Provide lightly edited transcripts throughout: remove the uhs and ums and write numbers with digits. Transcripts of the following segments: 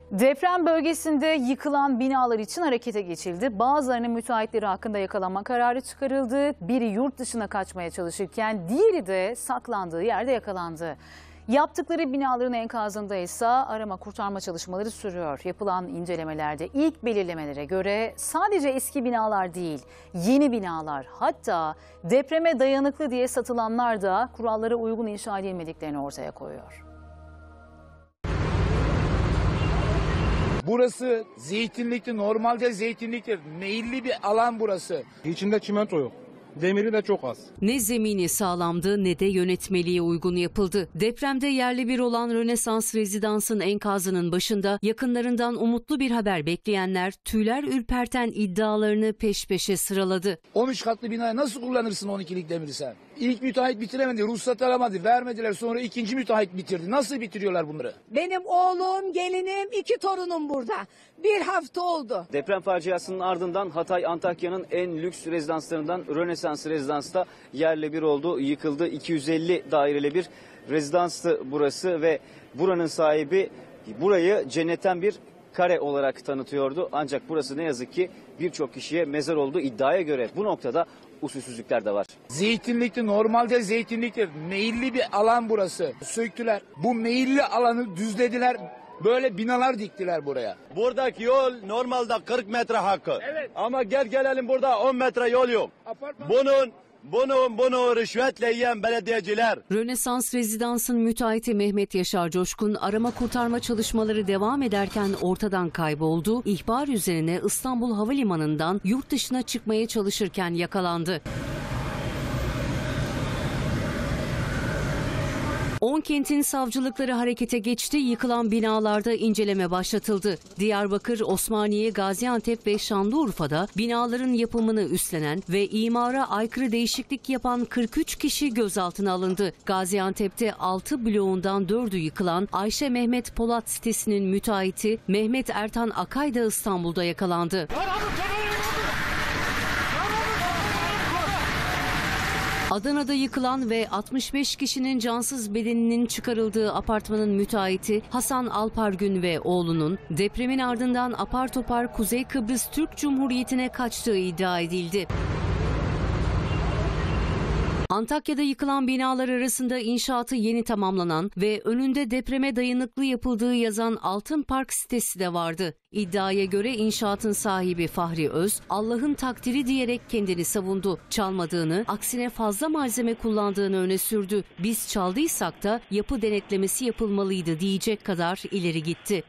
Deprem bölgesinde yıkılan binalar için harekete geçildi. Bazılarının müteahhitleri hakkında yakalama kararı çıkarıldı. Biri yurt dışına kaçmaya çalışırken diğeri de saklandığı yerde yakalandı. Yaptıkları binaların enkazında ise arama kurtarma çalışmaları sürüyor. Yapılan incelemelerde ilk belirlemelere göre sadece eski binalar değil, yeni binalar, hatta depreme dayanıklı diye satılanlar da kurallara uygun inşa edilmediklerini ortaya koyuyor. Burası zeytinlikti, normalde zeytinliktir. Meyilli bir alan burası. İçinde çimento yok. Demiri de çok az. Ne zemini sağlamdı ne de yönetmeliğe uygun yapıldı. Depremde yerli bir olan Rönesans Rezidans'ın enkazının başında yakınlarından umutlu bir haber bekleyenler tüyler ürperten iddialarını peş peşe sıraladı. 13 katlı binayı nasıl kullanırsın 12'lik demiri sen? İlk müteahhit bitiremedi, ruhsat alamadı, vermediler, sonra ikinci müteahhit bitirdi. Nasıl bitiriyorlar bunları? Benim oğlum, gelinim, 2 torunum burada. 1 hafta oldu. Deprem faciasının ardından Hatay, Antakya'nın en lüks rezidanslarından Rönesans Rezidans'ta yerle bir oldu, yıkıldı. 250 daireli bir rezidanstı burası ve buranın sahibi burayı cennetten bir kare olarak tanıtıyordu. Ancak burası ne yazık ki birçok kişiye mezar oldu. İddiaya göre bu noktada usulsüzlükler de var. Zeytinlikti, normalde zeytinliktir. Meyilli bir alan burası. Söktüler. Bu meyilli alanı düzlediler. Böyle binalar diktiler buraya. Buradaki yol normalde 40 metre hakkı. Evet. Ama gelelim burada 10 metre yol yok. Bunu rüşvetle yiyen belediyeciler. Rönesans Rezidans'ın müteahhiti Mehmet Yaşar Coşkun arama kurtarma çalışmaları devam ederken ortadan kayboldu. İhbar üzerine İstanbul Havalimanı'ndan yurt dışına çıkmaya çalışırken yakalandı. 10 kentin savcılıkları harekete geçti, yıkılan binalarda inceleme başlatıldı. Diyarbakır, Osmaniye, Gaziantep ve Şanlıurfa'da binaların yapımını üstlenen ve imara aykırı değişiklik yapan 43 kişi gözaltına alındı. Gaziantep'te 6 bloğundan 4'ü yıkılan Ayşe Mehmet Polat sitesinin müteahhiti Mehmet Ertan Akay da İstanbul'da yakalandı. Adana'da yıkılan ve 65 kişinin cansız bedeninin çıkarıldığı apartmanın müteahhiti Hasan Alpargün ve oğlunun depremin ardından apar topar Kuzey Kıbrıs Türk Cumhuriyeti'ne kaçtığı iddia edildi. Antakya'da yıkılan binalar arasında inşaatı yeni tamamlanan ve önünde depreme dayanıklı yapıldığı yazan Altın Park sitesi de vardı. İddiaya göre inşaatın sahibi Fahri Öz, Allah'ın takdiri diyerek kendini savundu. Çalmadığını, aksine fazla malzeme kullandığını öne sürdü. Biz çaldıysak da yapı denetlemesi yapılmalıydı diyecek kadar ileri gitti.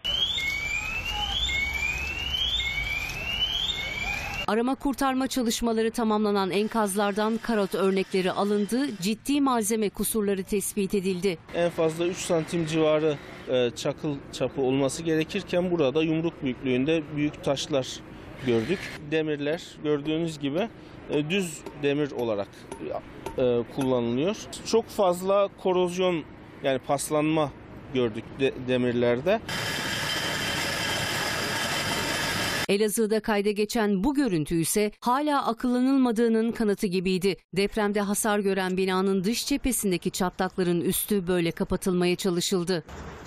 Arama kurtarma çalışmaları tamamlanan enkazlardan karot örnekleri alındı, ciddi malzeme kusurları tespit edildi. En fazla 3 santim civarı çakıl çapı olması gerekirken burada yumruk büyüklüğünde büyük taşlar gördük. Demirler gördüğünüz gibi düz demir olarak kullanılıyor. Çok fazla korozyon, yani paslanma gördük demirlerde. Elazığ'da kayda geçen bu görüntü ise hala akıllanılmadığının kanıtı gibiydi. Depremde hasar gören binanın dış cephesindeki çatlakların üstü böyle kapatılmaya çalışıldı.